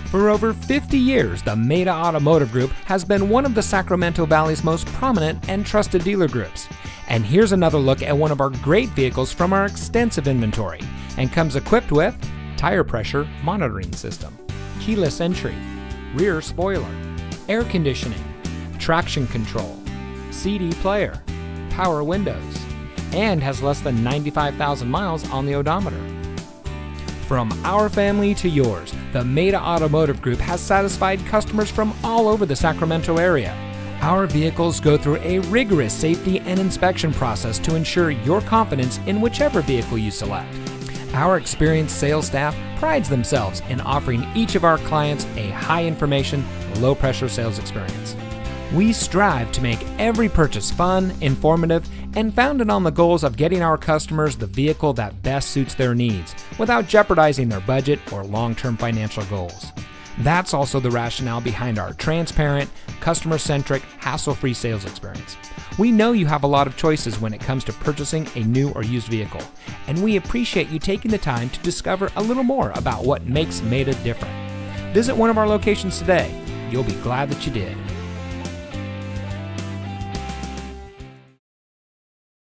For over 50 years, the Meta Automotive Group has been one of the Sacramento Valley's most prominent and trusted dealer groups. And here's another look at one of our great vehicles from our extensive inventory, and comes equipped with tire pressure monitoring system, keyless entry, rear spoiler, air conditioning, traction control, CD player, power windows, and has less than 95,000 miles on the odometer. From our family to yours, the Meta Automotive Group has satisfied customers from all over the Sacramento area. Our vehicles go through a rigorous safety and inspection process to ensure your confidence in whichever vehicle you select. Our experienced sales staff prides themselves in offering each of our clients a high information, low pressure sales experience. We strive to make every purchase fun, informative, and founded on the goals of getting our customers the vehicle that best suits their needs without jeopardizing their budget or long-term financial goals. That's also the rationale behind our transparent, customer-centric, hassle-free sales experience. We know you have a lot of choices when it comes to purchasing a new or used vehicle, and we appreciate you taking the time to discover a little more about what makes Meta different. Visit one of our locations today. You'll be glad that you did.